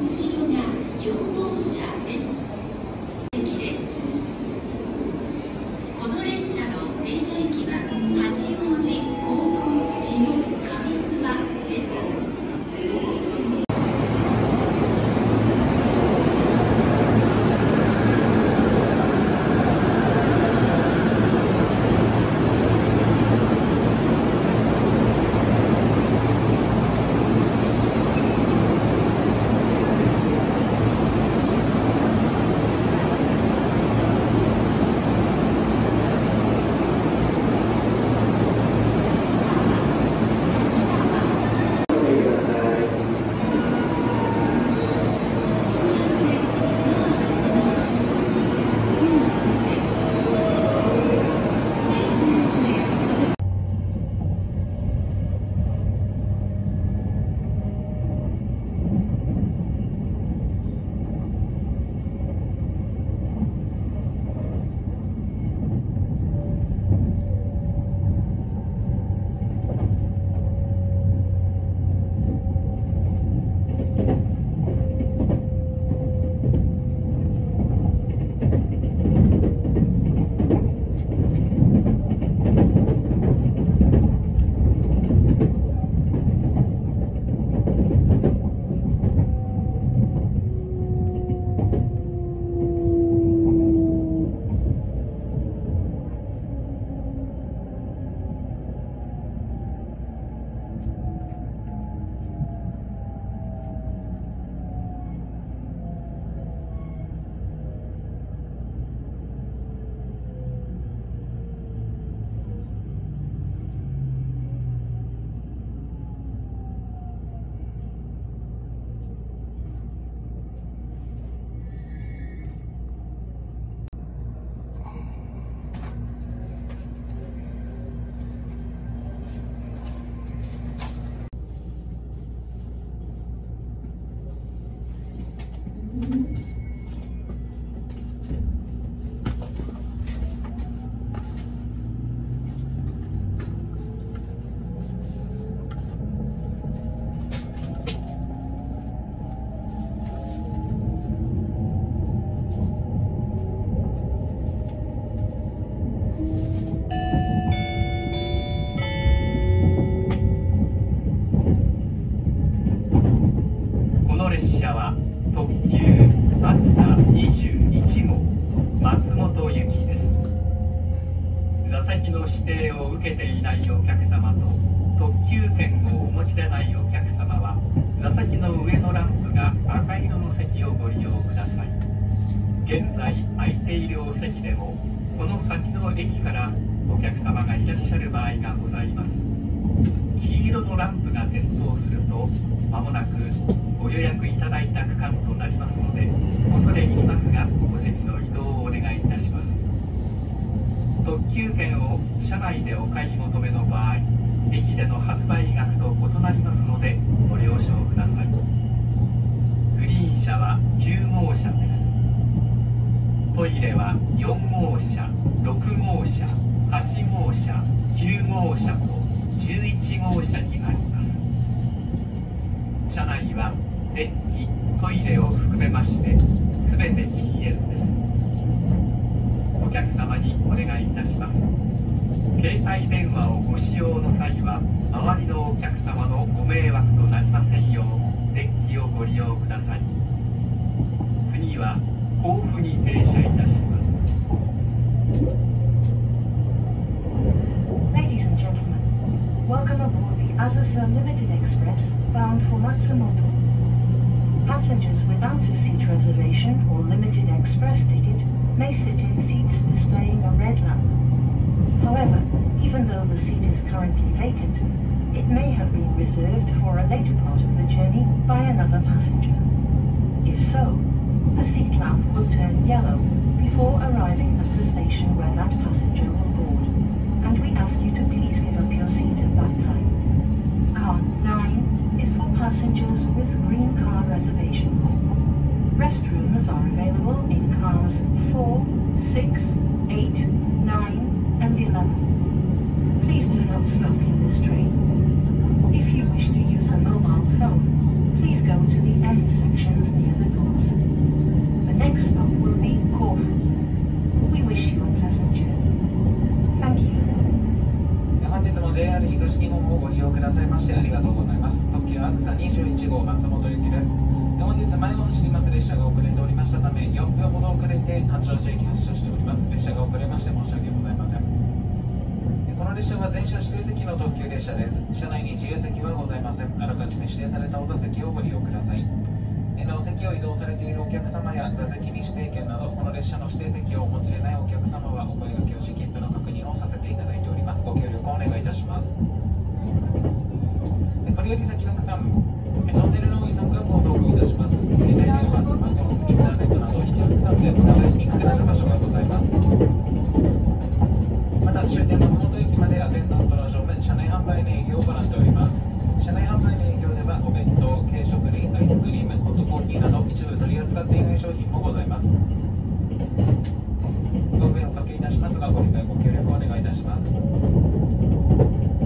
Please do not smoke in this train. If you wish to use a mobile phone, JR 東日本をご利用くださいましてありがとうございます。特急あずさ21号松本行きです。本日前を走ります列車が遅れておりましたため、4分ほど遅れて八王子駅発車しております。列車が遅れまして申し訳ございません。この列車は全車指定席の特急列車です。車内に自由席はございません。あらかじめ指定されたお座席をご利用ください。お席を移動されているお客様や座席に指定券などこの列車の指定席をお持ちでないお客様はお声掛けをし切符の確認をさせていただいております。ご協力をお願いいたします。これより先の区間トンネルの依存がご同行いたします。電電話、スマホ、インターネットなど一部区間でお互いにくくなる場所がございます。また終点松本駅までアテンダントの乗務車内販売の営業を行っております。車内販売の営業ではお弁当、軽食類、アイスクリーム、ホットコーヒーなど一部取り扱っていない商品もございます。ご不便をおかけいたしますがご理解ご協力をお願いいたします。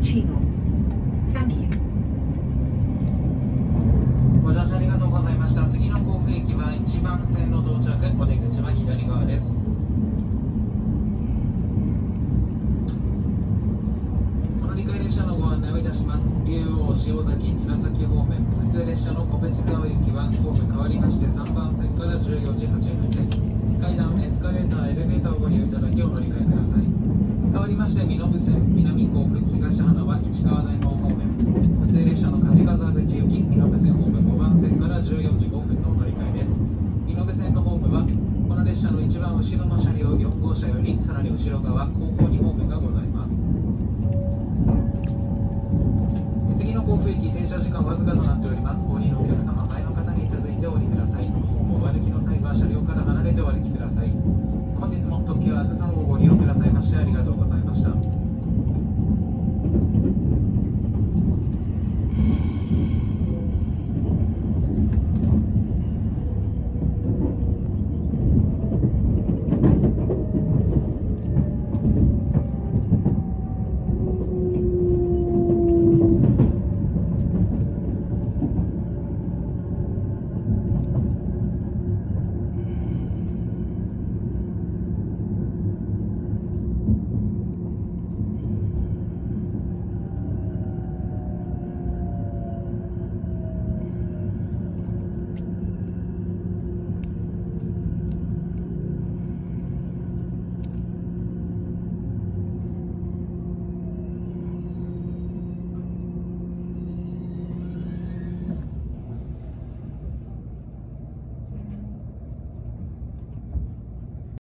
cappuccino. Thank you. ご乗車ありがとうございました。次の甲府駅は1番線の到着、お出口は左側です。この理解列車のご案内をいたします。竜王、塩崎、韮崎方面、普通列車の小淵沢駅は甲府変わりまして3番線から14時8分です。階段、エスカレーター、エレベーターをご利用いただきお乗り換えください。変わりまして、身延線、南甲府、東花は市川大門方面、普通列車の梶賀沢口行き、身延線ホーム5番線から14時5分のお乗り換えです。身延線のホームは、この列車の一番後ろの車両4号車より、さらに後ろ側、後方にホームがございます。次の甲府駅、停車時間わずかとなっております。お降りの